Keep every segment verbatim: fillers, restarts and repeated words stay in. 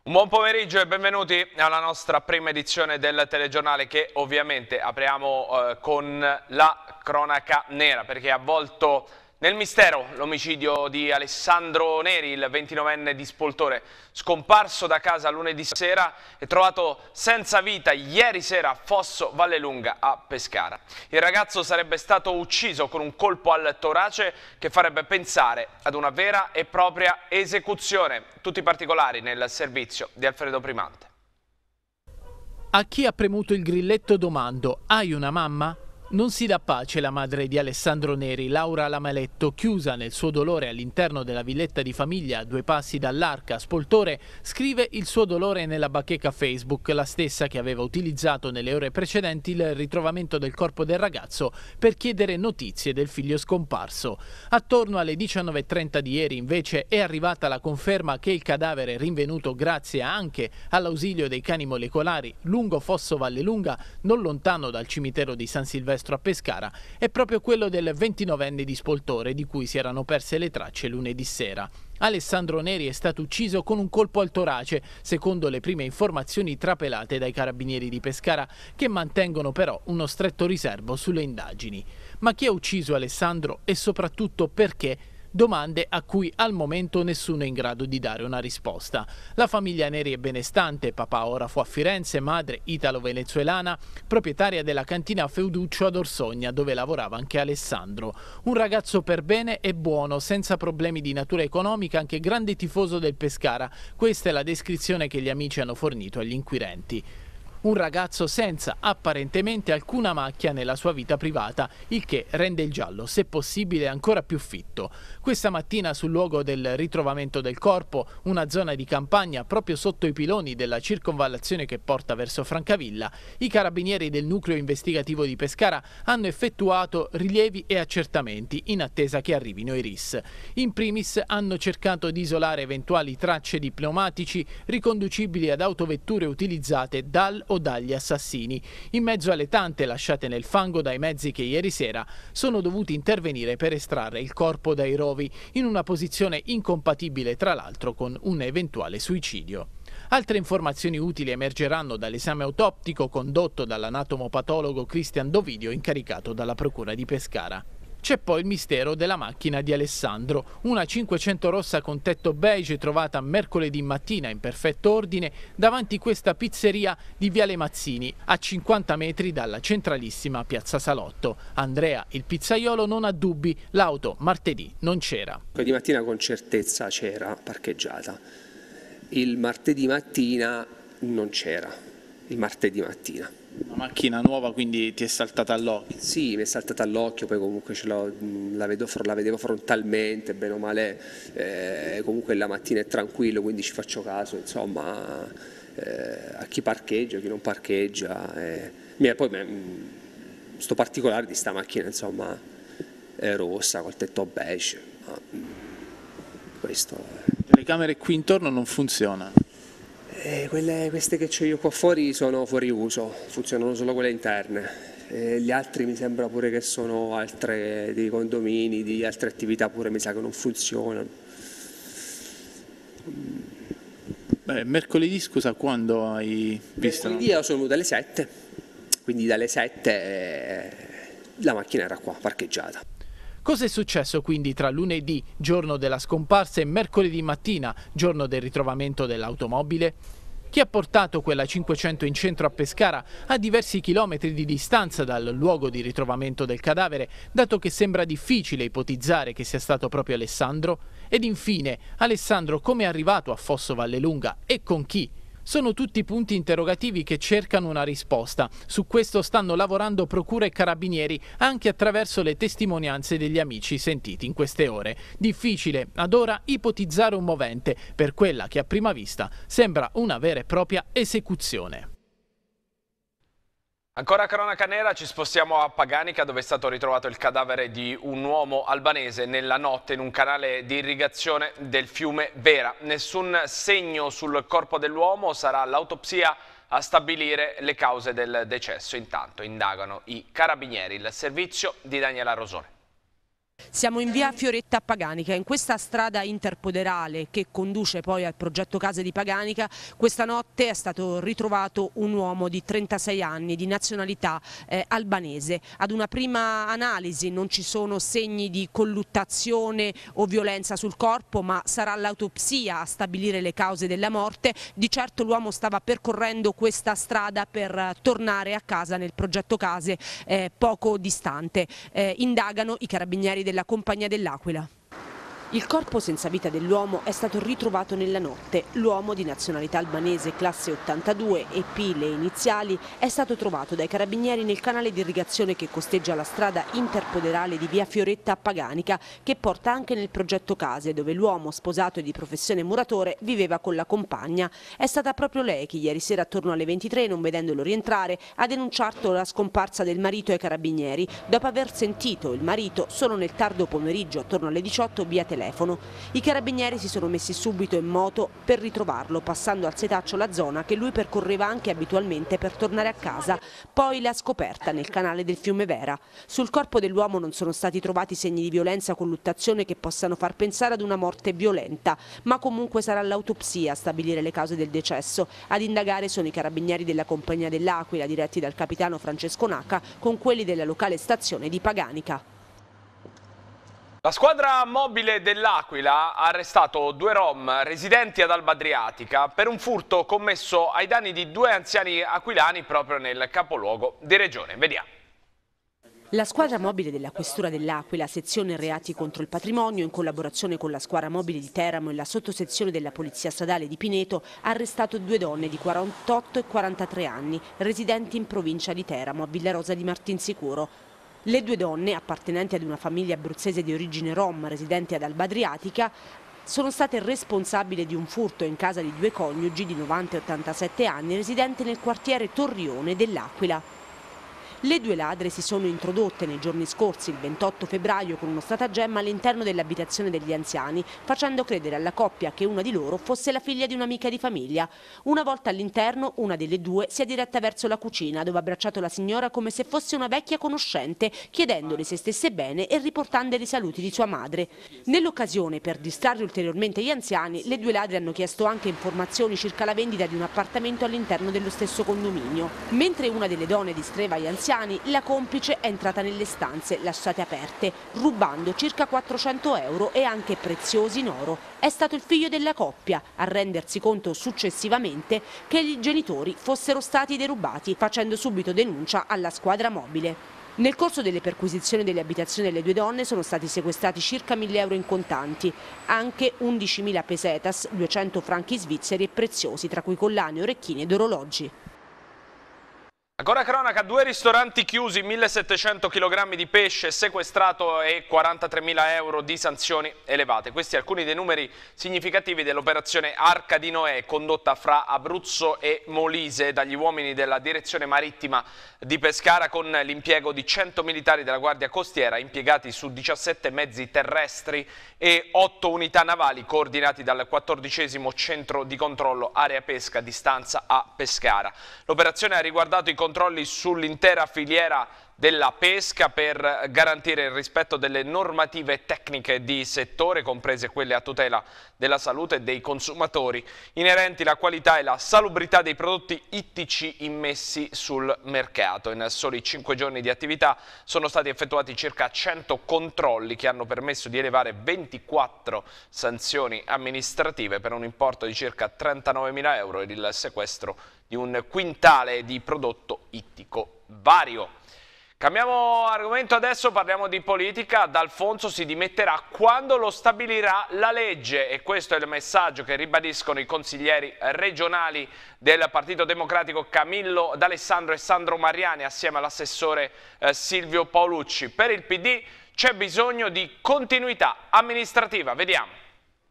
Un buon pomeriggio e benvenuti alla nostra prima edizione del telegiornale che ovviamente apriamo eh, con la cronaca nera perché è avvolto nel mistero l'omicidio di Alessandro Neri, il ventinovenne di Spoltore, scomparso da casa lunedì sera e trovato senza vita ieri sera a Fosso Vallelunga a Pescara. Il ragazzo sarebbe stato ucciso con un colpo al torace che farebbe pensare ad una vera e propria esecuzione. Tutti i particolari nel servizio di Alfredo Primante. A chi ha premuto il grilletto domando: hai una mamma? Non si dà pace la madre di Alessandro Neri, Laura Lamaletto, chiusa nel suo dolore all'interno della villetta di famiglia a due passi dall'Arca a Spoltore, scrive il suo dolore nella bacheca Facebook, la stessa che aveva utilizzato nelle ore precedenti il ritrovamento del corpo del ragazzo per chiedere notizie del figlio scomparso. Attorno alle diciannove e trenta di ieri invece è arrivata la conferma che il cadavere rinvenuto grazie anche all'ausilio dei cani molecolari lungo Fosso Vallelunga, non lontano dal cimitero di San Silvestro a Pescara, è proprio quello del ventinovenne di Spoltore di cui si erano perse le tracce lunedì sera. Alessandro Neri è stato ucciso con un colpo al torace, secondo le prime informazioni trapelate dai carabinieri di Pescara, che mantengono però uno stretto riservo sulle indagini. Ma chi ha ucciso Alessandro e soprattutto perché? Domande a cui al momento nessuno è in grado di dare una risposta. La famiglia Neri è benestante, papà orafo a Firenze, madre italo-venezuelana, proprietaria della cantina Feuduccio ad Orsogna, dove lavorava anche Alessandro. Un ragazzo per bene e buono, senza problemi di natura economica, anche grande tifoso del Pescara. Questa è la descrizione che gli amici hanno fornito agli inquirenti. Un ragazzo senza apparentemente alcuna macchia nella sua vita privata, il che rende il giallo, se possibile, ancora più fitto. Questa mattina sul luogo del ritrovamento del corpo, una zona di campagna proprio sotto i piloni della circonvallazione che porta verso Francavilla, i carabinieri del nucleo investigativo di Pescara hanno effettuato rilievi e accertamenti in attesa che arrivino i R I S. In primis hanno cercato di isolare eventuali tracce di pneumatici riconducibili ad autovetture utilizzate dal o dagli assassini, in mezzo alle tante lasciate nel fango dai mezzi che ieri sera sono dovuti intervenire per estrarre il corpo dai rovi, in una posizione incompatibile tra l'altro con un eventuale suicidio. Altre informazioni utili emergeranno dall'esame autoptico condotto dall'anatomopatologo Cristian Dovidio, incaricato dalla Procura di Pescara. C'è poi il mistero della macchina di Alessandro, una cinquecento rossa con tetto beige trovata mercoledì mattina in perfetto ordine davanti questa pizzeria di Viale Mazzini, a cinquanta metri dalla centralissima Piazza Salotto. Andrea, il pizzaiolo, non ha dubbi, l'auto martedì non c'era. Di mattina con certezza c'era parcheggiata, il martedì mattina non c'era, il martedì mattina. Una macchina nuova, quindi ti è saltata all'occhio? Sì, mi è saltata all'occhio, poi comunque ce l'ho, la, vedo, la vedevo frontalmente, bene o male, eh, comunque la mattina è tranquillo, quindi ci faccio caso, insomma, eh, a chi parcheggia, a chi non parcheggia. Eh. Poi sto particolare di sta macchina, insomma, è rossa, col tetto beige, ma questo è. Le camere qui intorno non funzionano? Eh, quelle, queste che ho io qua fuori sono fuori uso, funzionano solo quelle interne. Eh, gli altri mi sembra pure che sono altre dei condomini, di altre attività pure mi sa che non funzionano. Beh, mercoledì scusa, quando hai visto? Mercoledì io sono venuto alle sette, quindi dalle sette eh, la macchina era qua parcheggiata. Cosa è successo quindi tra lunedì, giorno della scomparsa, e mercoledì mattina, giorno del ritrovamento dell'automobile? Chi ha portato quella cinquecento in centro a Pescara a diversi chilometri di distanza dal luogo di ritrovamento del cadavere, dato che sembra difficile ipotizzare che sia stato proprio Alessandro? Ed infine, Alessandro come è arrivato a Fosso Vallelunga e con chi? Sono tutti punti interrogativi che cercano una risposta. Su questo stanno lavorando procura e carabinieri, anche attraverso le testimonianze degli amici sentiti in queste ore. Difficile, ad ora, ipotizzare un movente per quella che a prima vista sembra una vera e propria esecuzione. Ancora cronaca nera, ci spostiamo a Paganica dove è stato ritrovato il cadavere di un uomo albanese nella notte in un canale di irrigazione del fiume Vera. Nessun segno sul corpo dell'uomo, sarà l'autopsia a stabilire le cause del decesso. Intanto indagano i carabinieri, il servizio di Daniela Rosone. Siamo in via Fioretta a Paganica, in questa strada interpoderale che conduce poi al progetto Case di Paganica. Questa notte è stato ritrovato un uomo di trentasei anni di nazionalità eh, albanese. Ad una prima analisi non ci sono segni di colluttazione o violenza sul corpo, ma sarà l'autopsia a stabilire le cause della morte. Di certo l'uomo stava percorrendo questa strada per tornare a casa nel progetto Case eh, poco distante. Eh, indagano i carabinieri della Compagnia dell'Aquila. Il corpo senza vita dell'uomo è stato ritrovato nella notte. L'uomo di nazionalità albanese classe ottantadue e P le iniziali è stato trovato dai carabinieri nel canale di irrigazione che costeggia la strada interpoderale di via Fioretta a Paganica, che porta anche nel progetto Case, dove l'uomo sposato e di professione muratore viveva con la compagna. È stata proprio lei che ieri sera attorno alle ventitré, non vedendolo rientrare, ha denunciato la scomparsa del marito ai carabinieri, dopo aver sentito il marito solo nel tardo pomeriggio attorno alle diciotto via telefono. I carabinieri si sono messi subito in moto per ritrovarlo, passando al setaccio la zona che lui percorreva anche abitualmente per tornare a casa. Poi l'ha scoperta nel canale del fiume Vera. Sul corpo dell'uomo non sono stati trovati segni di violenza o colluttazione che possano far pensare ad una morte violenta, ma comunque sarà l'autopsia a stabilire le cause del decesso. Ad indagare sono i carabinieri della Compagnia dell'Aquila, diretti dal capitano Francesco Nacca, con quelli della locale stazione di Paganica. La squadra mobile dell'Aquila ha arrestato due rom residenti ad Alba Adriatica per un furto commesso ai danni di due anziani aquilani proprio nel capoluogo di regione. Vediamo. La squadra mobile della Questura dell'Aquila, sezione reati contro il patrimonio, in collaborazione con la squadra mobile di Teramo e la sottosezione della Polizia Stradale di Pineto, ha arrestato due donne di quarantotto e quarantatré anni, residenti in provincia di Teramo, a Villarosa di Martinsicuro. Le due donne, appartenenti ad una famiglia abruzzese di origine rom, residenti ad Alba Adriatica, sono state responsabili di un furto in casa di due coniugi di novanta e ottantasette anni, residenti nel quartiere Torrione dell'Aquila. Le due ladre si sono introdotte nei giorni scorsi, il ventotto febbraio, con uno stratagemma all'interno dell'abitazione degli anziani, facendo credere alla coppia che una di loro fosse la figlia di un'amica di famiglia. Una volta all'interno, una delle due si è diretta verso la cucina, dove ha abbracciato la signora come se fosse una vecchia conoscente, chiedendole se stesse bene e riportandole i saluti di sua madre. Nell'occasione, per distrarre ulteriormente gli anziani, le due ladre hanno chiesto anche informazioni circa la vendita di un appartamento all'interno dello stesso condominio. Mentre una delle donne distraeva gli anziani, la complice è entrata nelle stanze lasciate aperte, rubando circa quattrocento euro e anche preziosi in oro. È stato il figlio della coppia a rendersi conto successivamente che i genitori fossero stati derubati, facendo subito denuncia alla squadra mobile. Nel corso delle perquisizioni delle abitazioni delle due donne sono stati sequestrati circa mille euro in contanti, anche undicimila pesetas, duecento franchi svizzeri e preziosi, tra cui collane, orecchini ed orologi. Ancora cronaca, due ristoranti chiusi, millesettecento chilogrammi di pesce sequestrato e quarantatremila euro di sanzioni elevate. Questi alcuni dei numeri significativi dell'operazione Arca di Noè condotta fra Abruzzo e Molise dagli uomini della direzione marittima di Pescara, con l'impiego di cento militari della Guardia Costiera impiegati su diciassette mezzi terrestri e otto unità navali coordinati dal quattordicesimo centro di controllo area pesca di Stanza a Pescara. L'operazione ha riguardato i controlli sull'intera filiera della pesca per garantire il rispetto delle normative tecniche di settore, comprese quelle a tutela della salute dei consumatori, inerenti alla qualità e la salubrità dei prodotti ittici immessi sul mercato. In soli cinque giorni di attività sono stati effettuati circa cento controlli che hanno permesso di elevare ventiquattro sanzioni amministrative per un importo di circa trentanovemila euro e il sequestro di un quintale di prodotto ittico vario. Cambiamo argomento adesso, parliamo di politica. D'Alfonso si dimetterà quando lo stabilirà la legge, e questo è il messaggio che ribadiscono i consiglieri regionali del Partito Democratico Camillo D'Alessandro e Sandro Mariani assieme all'assessore eh, Silvio Paolucci. Per il P D c'è bisogno di continuità amministrativa, vediamo.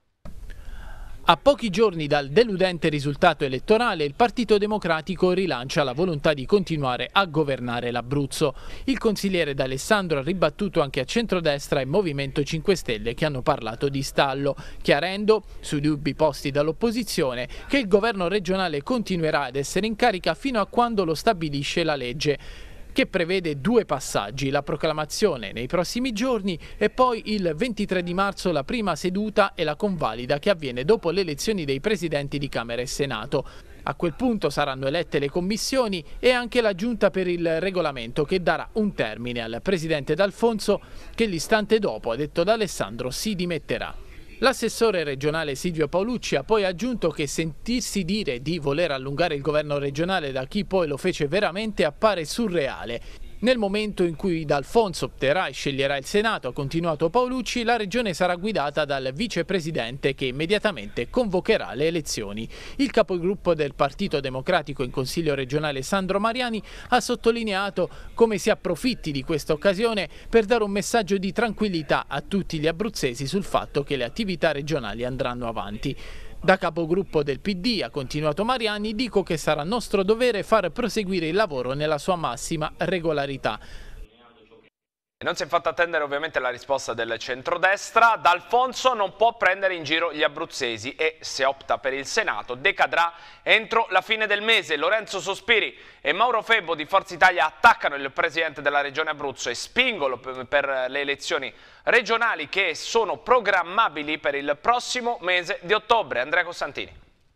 A pochi giorni dal deludente risultato elettorale, il Partito Democratico rilancia la volontà di continuare a governare l'Abruzzo. Il consigliere D'Alessandro ha ribattuto anche a centrodestra e Movimento cinque Stelle, che hanno parlato di stallo, chiarendo, sui dubbi posti dall'opposizione, che il governo regionale continuerà ad essere in carica fino a quando lo stabilisce la legge. che prevede due passaggi, la proclamazione nei prossimi giorni e poi il ventitré di marzo la prima seduta e la convalida che avviene dopo le elezioni dei presidenti di Camera e Senato. A quel punto saranno elette le commissioni e anche la Giunta per il Regolamento, che darà un termine al presidente D'Alfonso, che l'istante dopo, ha detto D'Alessandro, si dimetterà. L'assessore regionale Silvio Paolucci ha poi aggiunto che sentirsi dire di voler allungare il governo regionale da chi poi lo fece veramente appare surreale. Nel momento in cui D'Alfonso opterà e sceglierà il Senato, ha continuato Paolucci, la regione sarà guidata dal vicepresidente che immediatamente convocherà le elezioni. Il capogruppo del Partito Democratico in Consiglio regionale Sandro Mariani ha sottolineato come si approfitti di questa occasione per dare un messaggio di tranquillità a tutti gli abruzzesi sul fatto che le attività regionali andranno avanti. Da capogruppo del P D, ha continuato Mariani, dico che sarà nostro dovere far proseguire il lavoro nella sua massima regolarità. Non si è fatta attendere ovviamente la risposta del centrodestra. D'Alfonso non può prendere in giro gli abruzzesi e se opta per il Senato decadrà entro la fine del mese. Lorenzo Sospiri e Mauro Febbo di Forza Italia attaccano il presidente della regione Abruzzo e spingono per le elezioni regionali che sono programmabili per il prossimo mese di ottobre. Andrea Costantini.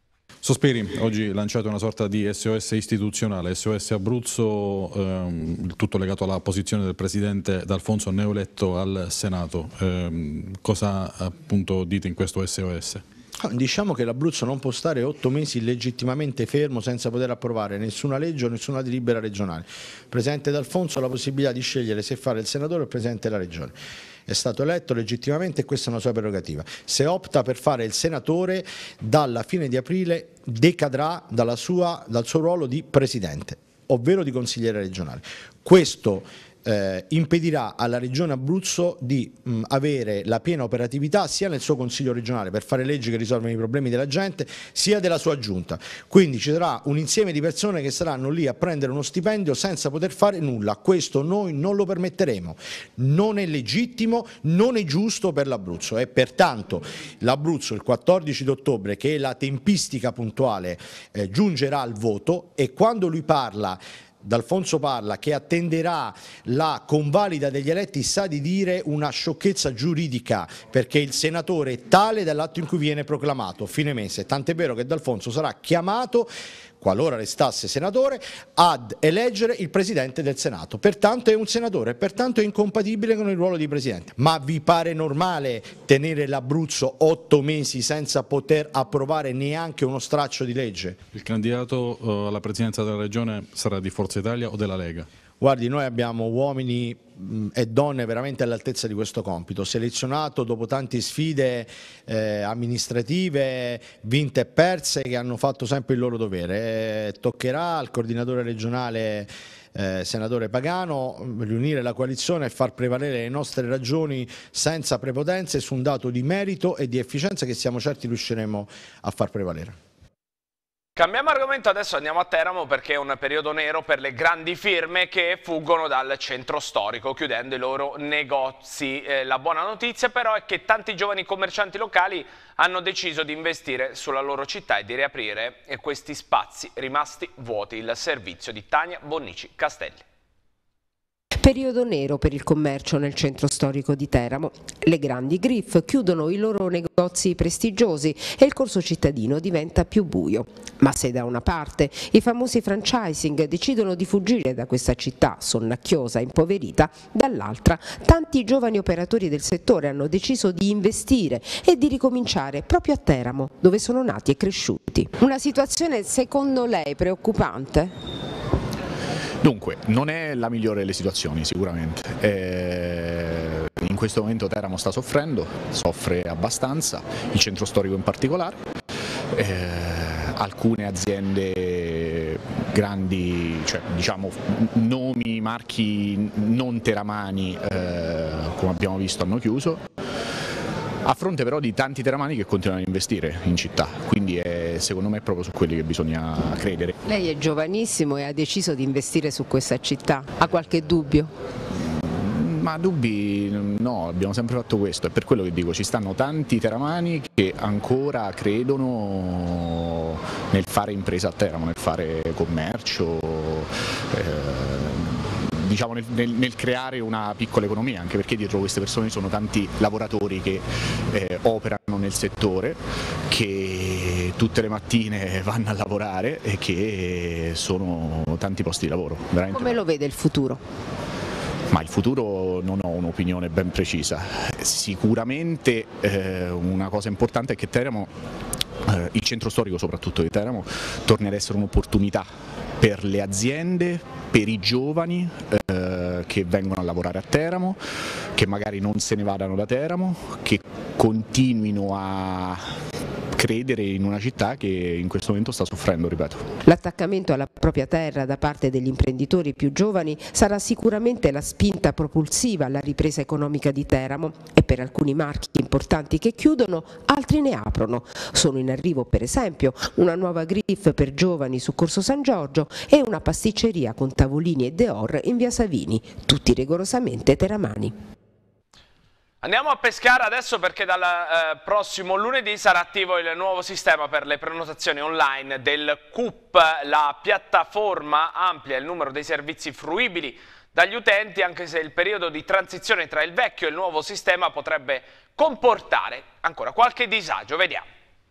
Sospiri oggi ha lanciato una sorta di S O S istituzionale, S O S Abruzzo, ehm, il tutto legato alla posizione del presidente D'Alfonso neoeletto al Senato. Ehm, cosa appunto dite in questo S O S? Diciamo che l'Abruzzo non può stare otto mesi legittimamente fermo senza poter approvare nessuna legge o nessuna delibera regionale. Il presidente D'Alfonso ha la possibilità di scegliere se fare il senatore o il presidente della regione. È stato eletto legittimamente e questa è una sua prerogativa. Se opta per fare il senatore, dalla fine di aprile decadrà dalla sua, dal suo ruolo di presidente, ovvero di consigliere regionale. Questo Eh, impedirà alla regione Abruzzo di mh, avere la piena operatività sia nel suo consiglio regionale per fare leggi che risolvono i problemi della gente, sia della sua giunta. Quindi ci sarà un insieme di persone che saranno lì a prendere uno stipendio senza poter fare nulla. Questo noi non lo permetteremo, non è legittimo, non è giusto per l'Abruzzo e pertanto l'Abruzzo il quattordici ottobre, che è la tempistica puntuale, eh, giungerà al voto e quando lui parla D'Alfonso parla che attenderà la convalida degli eletti, sa di dire una sciocchezza giuridica, perché il senatore è tale dall'atto in cui viene proclamato, fine mese, tant'è vero che D'Alfonso sarà chiamato, qualora restasse senatore, ad eleggere il presidente del Senato. Pertanto è un senatore, pertanto è incompatibile con il ruolo di presidente. Ma vi pare normale tenere l'Abruzzo otto mesi senza poter approvare neanche uno straccio di legge? Il candidato uh, alla presidenza della regione sarà di Forza Italia o della Lega? Guardi, noi abbiamo uomini mh, e donne veramente all'altezza di questo compito, selezionato dopo tante sfide eh, amministrative, vinte e perse, che hanno fatto sempre il loro dovere. Eh, toccherà al coordinatore regionale eh, senatore Pagano riunire la coalizione e far prevalere le nostre ragioni senza prepotenze su un dato di merito e di efficienza che siamo certi riusciremo a far prevalere. Cambiamo argomento, adesso andiamo a Teramo perché è un periodo nero per le grandi firme che fuggono dal centro storico chiudendo i loro negozi. Eh, la buona notizia però è che tanti giovani commercianti locali hanno deciso di investire sulla loro città e di riaprire questi spazi rimasti vuoti. Il servizio di Tania Bonnici Castelli. Periodo nero per il commercio nel centro storico di Teramo. Le grandi Griff chiudono i loro negozi prestigiosi e il corso cittadino diventa più buio. Ma se da una parte i famosi franchising decidono di fuggire da questa città sonnacchiosa e impoverita, dall'altra tanti giovani operatori del settore hanno deciso di investire e di ricominciare proprio a Teramo, dove sono nati e cresciuti. Una situazione secondo lei preoccupante? Dunque, non è la migliore delle situazioni sicuramente, eh, in questo momento Teramo sta soffrendo, soffre abbastanza, il centro storico in particolare, eh, alcune aziende grandi, cioè diciamo nomi, marchi non teramani eh, come abbiamo visto hanno chiuso, a fronte però di tanti teramani che continuano a investire in città, quindi è, secondo me è proprio su quelli che bisogna credere. Lei è giovanissimo e ha deciso di investire su questa città, ha qualche dubbio? Ma dubbi no, abbiamo sempre fatto questo, è per quello che dico, ci stanno tanti teramani che ancora credono nel fare impresa a Teramo, nel fare commercio, eh, diciamo, nel, nel, nel creare una piccola economia, anche perché dietro queste persone sono tanti lavoratori che eh, operano nel settore, che tutte le mattine vanno a lavorare e che sono tanti posti di lavoro. Veramente. Come lo vede il futuro? Ma il futuro non ho un'opinione ben precisa. Sicuramente eh, una cosa importante è che Teramo, eh, il centro storico soprattutto di Teramo, torni ad essere un'opportunità per le aziende, per i giovani eh, che vengono a lavorare a Teramo, che magari non se ne vadano da Teramo, che continuino a credere in una città che in questo momento sta soffrendo, ripeto. L'attaccamento alla propria terra da parte degli imprenditori più giovani sarà sicuramente la spinta propulsiva alla ripresa economica di Teramo e per alcuni marchi importanti che chiudono, altri ne aprono. Sono in arrivo per esempio una nuova Griff per giovani su Corso San Giorgio e una pasticceria con tavolini e Deor in via Savini, tutti rigorosamente teramani. Andiamo a Pescara adesso perché dal eh, prossimo lunedì sarà attivo il nuovo sistema per le prenotazioni online del C U P. La piattaforma amplia il numero dei servizi fruibili dagli utenti, anche se il periodo di transizione tra il vecchio e il nuovo sistema potrebbe comportare ancora qualche disagio. Vediamo.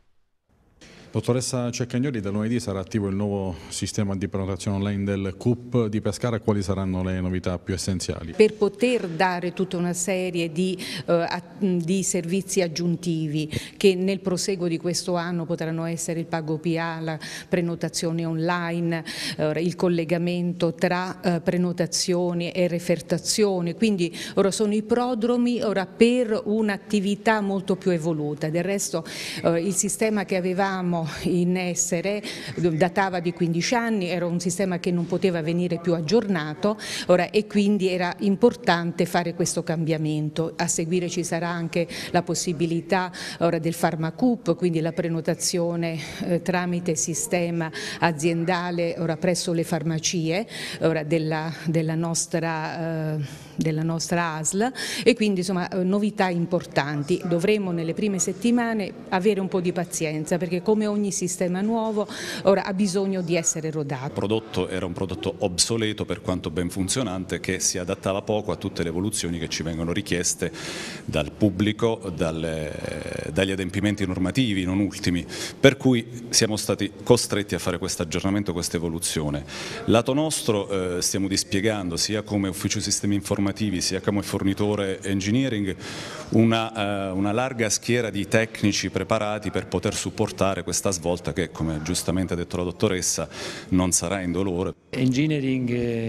Dottoressa Ceccagnoli, da lunedì sarà attivo il nuovo sistema di prenotazione online del C U P di Pescara. Quali saranno le novità più essenziali? Per poter dare tutta una serie di, eh, di servizi aggiuntivi che nel proseguo di questo anno potranno essere il pago P A, la prenotazione online, eh, il collegamento tra eh, prenotazioni e refertazioni, quindi ora sono i prodromi ora per un'attività molto più evoluta. Del resto eh, il sistema che avevamo in essere datava di quindici anni, era un sistema che non poteva venire più aggiornato ora, e quindi era importante fare questo cambiamento. A seguire ci sarà anche la possibilità ora del Pharmacup, quindi la prenotazione eh, tramite sistema aziendale ora presso le farmacie ora della, della, nostra, eh, della nostra A S L, e quindi insomma novità importanti. Dovremo nelle prime settimane avere un po' di pazienza, perché come ogni sistema nuovo ora ha bisogno di essere rodato. Il prodotto era un prodotto obsoleto per quanto ben funzionante, che si adattava poco a tutte le evoluzioni che ci vengono richieste dal pubblico, dalle, dagli adempimenti normativi non ultimi, per cui siamo stati costretti a fare questo aggiornamento, questa evoluzione. Lato nostro eh, stiamo dispiegando sia come ufficio sistemi informativi sia come fornitore engineering una, eh, una larga schiera di tecnici preparati per poter supportare questa svolta che, come giustamente ha detto la dottoressa, non sarà indolore. Engineering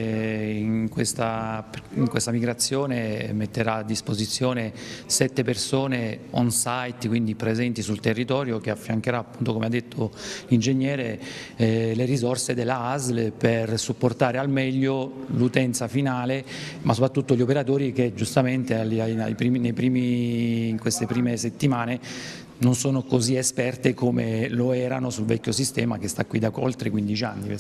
in questa, in questa migrazione metterà a disposizione sette persone on site, quindi presenti sul territorio, che affiancherà, appunto, come ha detto l'ingegnere, eh, le risorse della A S L per supportare al meglio l'utenza finale, ma soprattutto gli operatori che giustamente ai, ai primi, nei primi, in queste prime settimane non sono così esperte come lo erano sul vecchio sistema che sta qui da oltre quindici anni.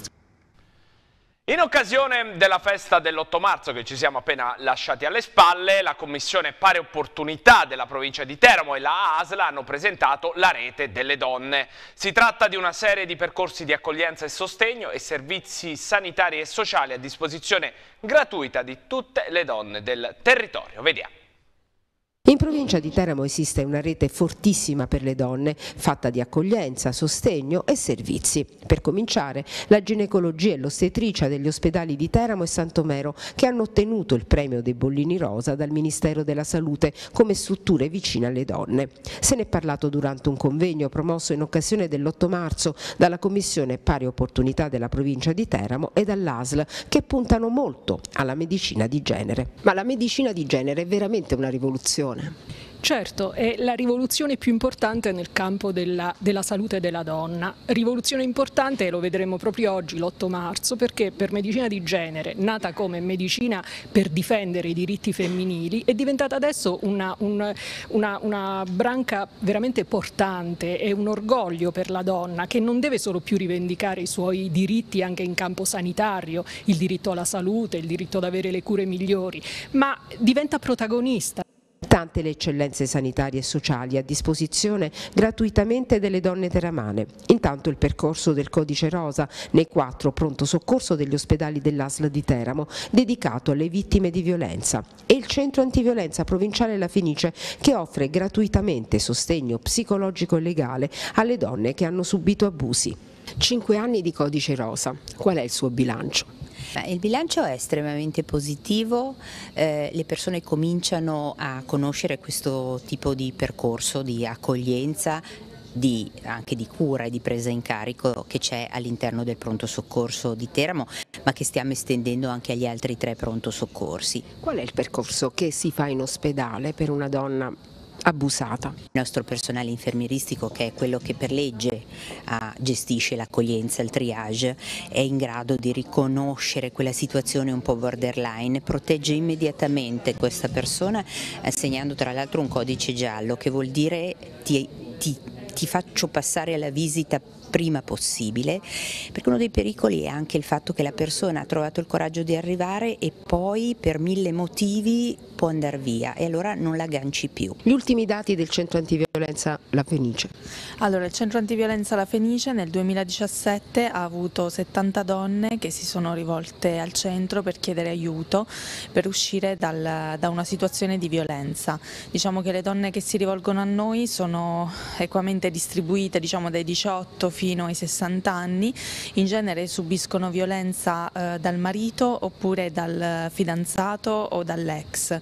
In occasione della festa dell'otto marzo che ci siamo appena lasciati alle spalle, la Commissione Pari Opportunità della provincia di Teramo e la A S L hanno presentato la Rete delle Donne. Si tratta di una serie di percorsi di accoglienza e sostegno e servizi sanitari e sociali a disposizione gratuita di tutte le donne del territorio. Vediamo. In provincia di Teramo esiste una rete fortissima per le donne, fatta di accoglienza, sostegno e servizi. Per cominciare, la ginecologia e l'ostetricia degli ospedali di Teramo e Santomero, che hanno ottenuto il premio dei Bollini Rosa dal Ministero della Salute come strutture vicine alle donne. Se ne è parlato durante un convegno promosso in occasione dell'otto marzo dalla Commissione Pari Opportunità della provincia di Teramo e dall'A S L, che puntano molto alla medicina di genere. Ma la medicina di genere è veramente una rivoluzione. Certo, è la rivoluzione più importante nel campo della, della salute della donna. Rivoluzione importante, lo vedremo proprio oggi, l'otto marzo, perché per medicina di genere, nata come medicina per difendere i diritti femminili, è diventata adesso una, una, una, una branca veramente portante e un orgoglio per la donna, che non deve solo più rivendicare i suoi diritti anche in campo sanitario, il diritto alla salute, il diritto ad avere le cure migliori, ma diventa protagonista. tante le eccellenze sanitarie e sociali a disposizione gratuitamente delle donne teramane. Intanto il percorso del Codice Rosa nei quattro pronto soccorso degli ospedali dell'A S L di Teramo, dedicato alle vittime di violenza, e il centro antiviolenza provinciale La Fenice, che offre gratuitamente sostegno psicologico e legale alle donne che hanno subito abusi. Cinque anni di Codice Rosa, qual è il suo bilancio? Il bilancio è estremamente positivo, eh, le persone cominciano a conoscere questo tipo di percorso di accoglienza, di, anche di cura e di presa in carico che c'è all'interno del pronto soccorso di Teramo, ma che stiamo estendendo anche agli altri tre pronto soccorsi. Qual è il percorso che si fa in ospedale per una donna abusata? Il nostro personale infermieristico, che è quello che per legge ah, gestisce l'accoglienza, il triage, è in grado di riconoscere quella situazione un po' borderline, protegge immediatamente questa persona assegnando tra l'altro un codice giallo, che vuol dire ti, ti, ti faccio passare alla visita prima possibile, perché uno dei pericoli è anche il fatto che la persona ha trovato il coraggio di arrivare e poi per mille motivi può andare via e allora non la agganci più. Gli ultimi dati del centro antiviolenza La Fenice. Allora, il centro antiviolenza La Fenice nel duemiladiciassette ha avuto settanta donne che si sono rivolte al centro per chiedere aiuto per uscire dal, da una situazione di violenza. Diciamo che le donne che si rivolgono a noi sono equamente distribuite, diciamo dai diciotto fino ai sessanta anni, in genere subiscono violenza eh, dal marito oppure dal fidanzato o dall'ex.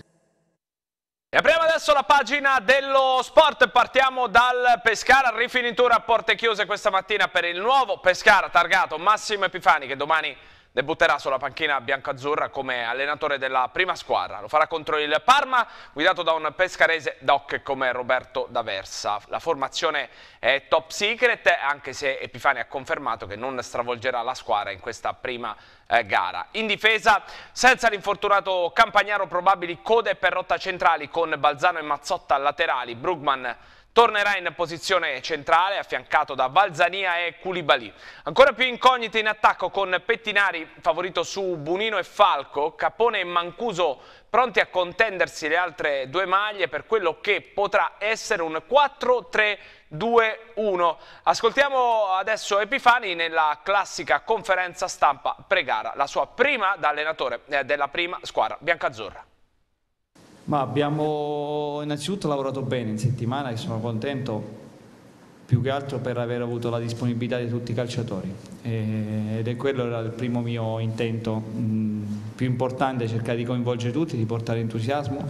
E apriamo adesso la pagina dello sport, partiamo dal Pescara, rifinitura a porte chiuse questa mattina per il nuovo Pescara targato Massimo Epifani, che domani debutterà sulla panchina biancazzurra come allenatore della prima squadra. Lo farà contro il Parma, guidato da un pescarese doc come Roberto D'Aversa. La formazione è top secret, anche se Epifani ha confermato che non stravolgerà la squadra in questa prima eh, gara. In difesa, senza l'infortunato Campagnaro, probabili code per rotta centrali con Balzano e Mazzotta laterali. Brugman tornerà in posizione centrale, affiancato da Valzania e Koulibaly. Ancora più incognite in attacco, con Pettinari favorito su Bunino e Falco, Capone e Mancuso pronti a contendersi le altre due maglie per quello che potrà essere un quattro tre due uno. Ascoltiamo adesso Epifani nella classica conferenza stampa pre-gara, la sua prima da allenatore della prima squadra biancazzurra. Ma abbiamo innanzitutto lavorato bene in settimana, e sono contento più che altro per aver avuto la disponibilità di tutti i calciatori, e, ed è quello era il primo mio intento mh, più importante, cercare di coinvolgere tutti, di portare entusiasmo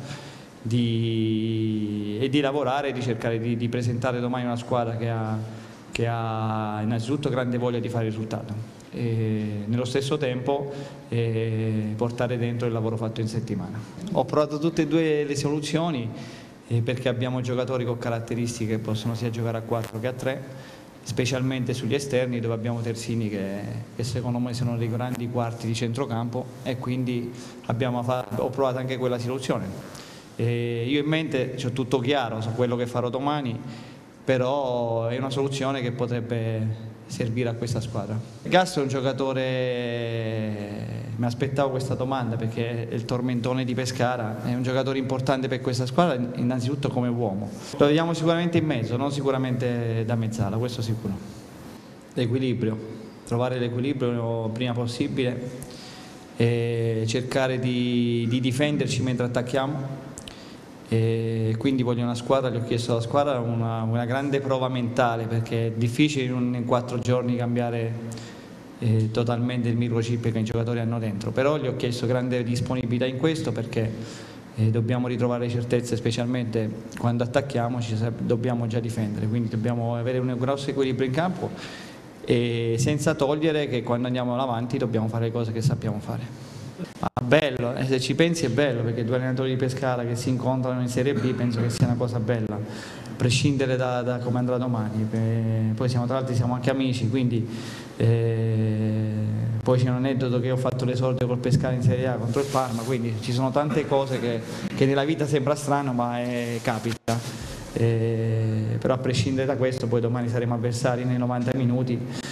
di, e di lavorare e di cercare di, di presentare domani una squadra che ha, che ha innanzitutto grande voglia di fare risultato. E nello stesso tempo eh, portare dentro il lavoro fatto in settimana. Ho provato tutte e due le soluzioni eh, perché abbiamo giocatori con caratteristiche che possono sia giocare a quattro che a tre, specialmente sugli esterni, dove abbiamo terzini che, che secondo me sono dei grandi quarti di centrocampo, e quindi abbiamo ho provato anche quella soluzione. E io in mente ho tutto chiaro su quello che farò domani, però è una soluzione che potrebbe servire a questa squadra. Gastro è un giocatore, mi aspettavo questa domanda perché è il tormentone di Pescara, è un giocatore importante per questa squadra innanzitutto come uomo. Lo vediamo sicuramente in mezzo, non sicuramente da mezzala, questo sicuro. L'equilibrio, trovare l'equilibrio il prima possibile e cercare di, di difenderci mentre attacchiamo. E quindi voglio una squadra, gli ho chiesto alla squadra una, una grande prova mentale, perché è difficile in, un, in quattro giorni cambiare eh, totalmente il microchip che i giocatori hanno dentro, però gli ho chiesto grande disponibilità in questo, perché eh, dobbiamo ritrovare certezze, specialmente quando attacchiamo ci dobbiamo già difendere, quindi dobbiamo avere un grosso equilibrio in campo, e senza togliere che quando andiamo avanti dobbiamo fare le cose che sappiamo fare. Ma bello, e se ci pensi è bello, perché due allenatori di Pescara che si incontrano in Serie B penso che sia una cosa bella, a prescindere da, da come andrà domani. E poi siamo, tra l'altro siamo anche amici, quindi eh, poi c'è un aneddoto che io ho fatto l'esordio col Pescara in Serie A contro il Parma, quindi ci sono tante cose che, che nella vita sembra strano, ma è, capita. Eh, però a prescindere da questo poi domani saremo avversari nei novanta minuti.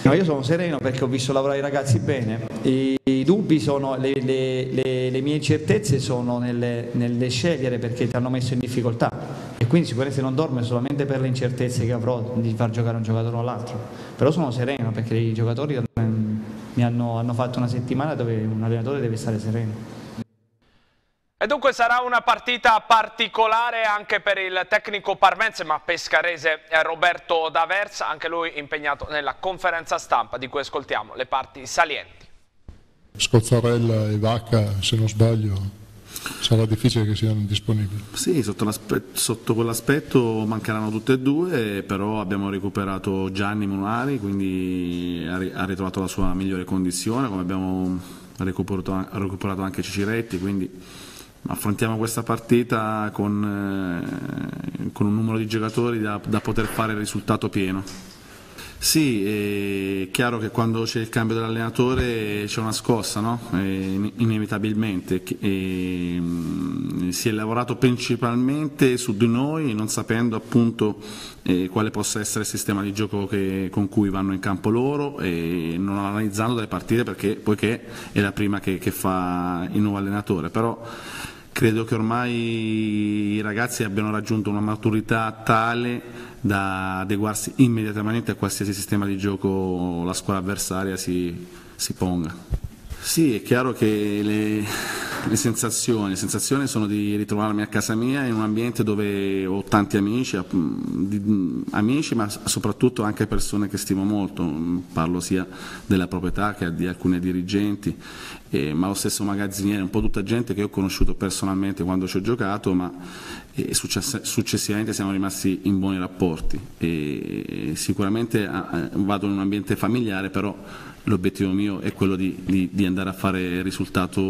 No, io sono sereno perché ho visto lavorare i ragazzi bene. I, i dubbi sono, le, le, le, le mie incertezze sono nelle, nelle scegliere perché ti hanno messo in difficoltà e quindi sicuramente non dormo solamente per le incertezze che avrò di far giocare un giocatore o l'altro. Però sono sereno perché i giocatori mi hanno, hanno fatto una settimana dove un allenatore deve stare sereno. E dunque sarà una partita particolare anche per il tecnico parmense ma pescarese Roberto D'Aversa, anche lui impegnato nella conferenza stampa di cui ascoltiamo le parti salienti. Scozzarella e Vacca, se non sbaglio, sarà difficile che siano disponibili. Sì, sotto, sotto quell'aspetto mancheranno tutte e due, però abbiamo recuperato Gianni Munari, quindi ha ritrovato la sua migliore condizione, come abbiamo recuperato, recuperato anche Ciciretti, quindi affrontiamo questa partita con, eh, con un numero di giocatori da, da poter fare il risultato pieno. Sì, è chiaro che quando c'è il cambio dell'allenatore c'è una scossa, no? E, inevitabilmente. E, mh, si è lavorato principalmente su di noi, non sapendo appunto eh, quale possa essere il sistema di gioco che, con cui vanno in campo loro e non analizzando delle partite perché poiché è la prima che, che fa il nuovo allenatore. Però credo che ormai i ragazzi abbiano raggiunto una maturità tale da adeguarsi immediatamente a qualsiasi sistema di gioco la squadra avversaria si, si ponga. Sì, è chiaro che le, le sensazioni, le sensazioni sono di ritrovarmi a casa mia in un ambiente dove ho tanti amici, di, amici ma soprattutto anche persone che stimo molto, parlo sia della proprietà che di alcuni dirigenti, eh, ma lo stesso magazziniere, un po' tutta gente che ho conosciuto personalmente quando ci ho giocato, ma eh, success successivamente siamo rimasti in buoni rapporti. E sicuramente eh, vado in un ambiente familiare, però l'obiettivo mio è quello di, di, di andare a fare il risultato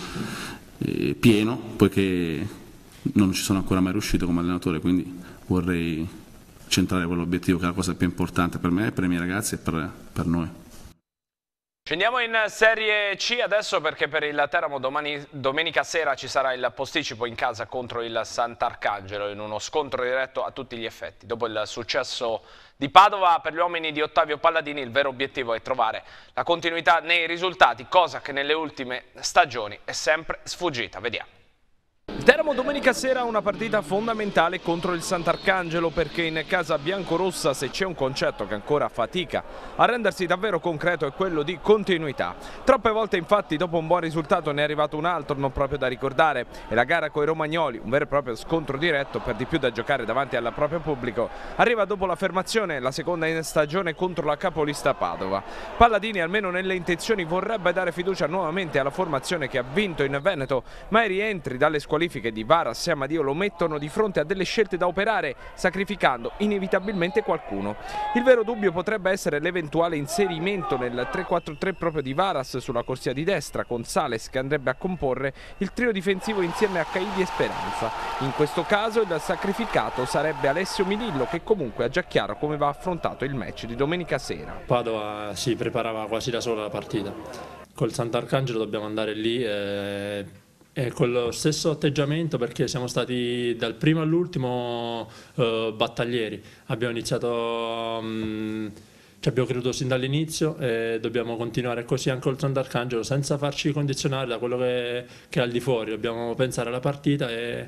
eh, pieno, poiché non ci sono ancora mai riuscito come allenatore, quindi vorrei centrare quell'obiettivo che è la cosa più importante per me, per i miei ragazzi e per, per noi. Scendiamo in Serie C adesso perché per il Teramo domani, domenica sera ci sarà il posticipo in casa contro il Sant'Arcangelo in uno scontro diretto a tutti gli effetti. Dopo il successo di Padova per gli uomini di Ottavio Palladini il vero obiettivo è trovare la continuità nei risultati, cosa che nelle ultime stagioni è sempre sfuggita. Vediamo. Il Teramo domenica sera ha una partita fondamentale contro il Sant'Arcangelo perché in casa biancorossa se c'è un concetto che ancora fatica a rendersi davvero concreto è quello di continuità. Troppe volte infatti dopo un buon risultato ne è arrivato un altro non proprio da ricordare e la gara coi romagnoli, un vero e proprio scontro diretto per di più da giocare davanti al proprio pubblico, arriva dopo l'affermazione la seconda in stagione contro la capolista Padova. Palladini almeno nelle intenzioni vorrebbe dare fiducia nuovamente alla formazione che ha vinto in Veneto, ma i rientri dalle squalifiche di Varas e Amadio lo mettono di fronte a delle scelte da operare, sacrificando inevitabilmente qualcuno. Il vero dubbio potrebbe essere l'eventuale inserimento nel tre quattro tre proprio di Varas sulla corsia di destra, con Sales che andrebbe a comporre il trio difensivo insieme a Caidi e Speranza. In questo caso il sacrificato sarebbe Alessio Milillo, che comunque ha già chiaro come va affrontato il match di domenica sera. Padova si preparava quasi da sola la partita. Col Sant'Arcangelo dobbiamo andare lì e E con lo stesso atteggiamento perché siamo stati dal primo all'ultimo uh, battaglieri, abbiamo iniziato, um, ci abbiamo creduto sin dall'inizio e dobbiamo continuare così anche col Sant'Arcangelo senza farci condizionare da quello che, che è al di fuori, dobbiamo pensare alla partita e,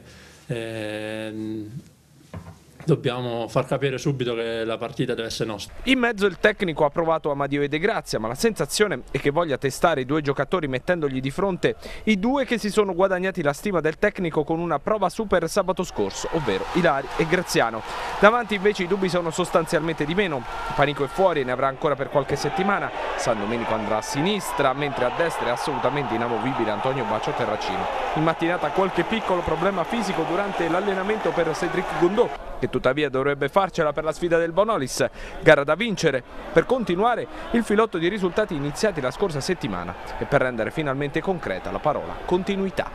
e dobbiamo far capire subito che la partita deve essere nostra. In mezzo il tecnico ha provato Amadio e De Grazia, ma la sensazione è che voglia testare i due giocatori mettendogli di fronte i due che si sono guadagnati la stima del tecnico con una prova super sabato scorso, ovvero Ilari e Graziano. Davanti invece i dubbi sono sostanzialmente di meno. Panico è fuori e ne avrà ancora per qualche settimana. San Domenico andrà a sinistra, mentre a destra è assolutamente inamovibile Antonio Bacio Terracino. In mattinata qualche piccolo problema fisico durante l'allenamento per Cédric Gondot, che tuttavia dovrebbe farcela per la sfida del Bonolis, gara da vincere per continuare il filotto di risultati iniziati la scorsa settimana e per rendere finalmente concreta la parola continuità.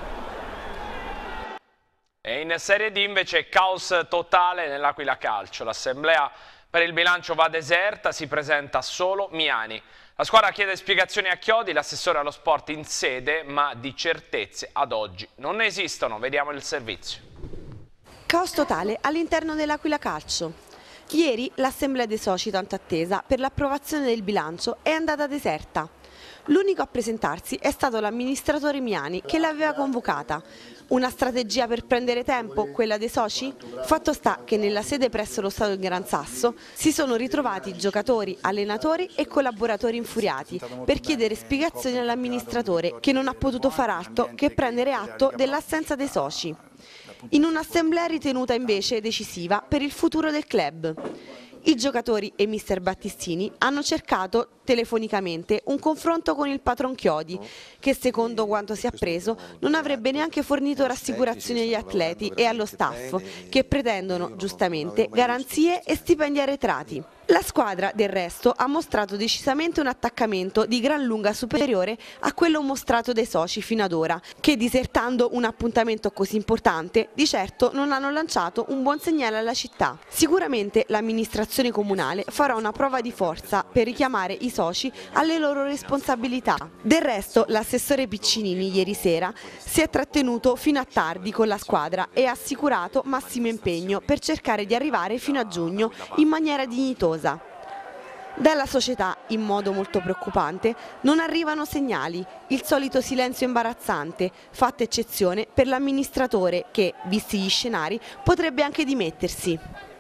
E in Serie D invece caos totale nell'Aquila Calcio, l'assemblea per il bilancio va deserta, si presenta solo Miani. La squadra chiede spiegazioni a Chiodi, l'assessore allo sport in sede, ma di certezze ad oggi non ne esistono, vediamo il servizio. Caos totale all'interno dell'Aquila Calcio. Ieri l'assemblea dei soci tanto attesa per l'approvazione del bilancio è andata deserta. L'unico a presentarsi è stato l'amministratore Miani che l'aveva convocata. Una strategia per prendere tempo, quella dei soci? Fatto sta che nella sede presso lo Stadio di Gran Sasso si sono ritrovati giocatori, allenatori e collaboratori infuriati per chiedere spiegazioni all'amministratore che non ha potuto far altro che prendere atto dell'assenza dei soci. In un'assemblea ritenuta invece decisiva per il futuro del club. I giocatori e mister Battistini hanno cercato telefonicamente un confronto con il patron Chiodi, che secondo quanto si è appreso non avrebbe neanche fornito rassicurazioni agli atleti e allo staff, che pretendono giustamente garanzie e stipendi arretrati. La squadra, del resto, ha mostrato decisamente un attaccamento di gran lunga superiore a quello mostrato dai soci fino ad ora, che disertando un appuntamento così importante, di certo non hanno lanciato un buon segnale alla città. Sicuramente l'amministrazione comunale farà una prova di forza per richiamare i soci alle loro responsabilità. Del resto, l'assessore Piccinini ieri sera si è trattenuto fino a tardi con la squadra e ha assicurato massimo impegno per cercare di arrivare fino a giugno in maniera dignitosa. Dalla società, in modo molto preoccupante, non arrivano segnali, il solito silenzio imbarazzante, fatta eccezione per l'amministratore che, visti gli scenari, potrebbe anche dimettersi.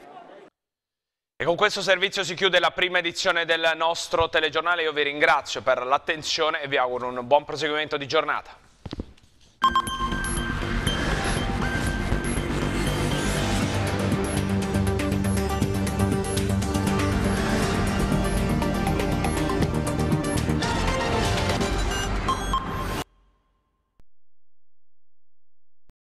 E con questo servizio si chiude la prima edizione del nostro telegiornale. Io vi ringrazio per l'attenzione e vi auguro un buon proseguimento di giornata.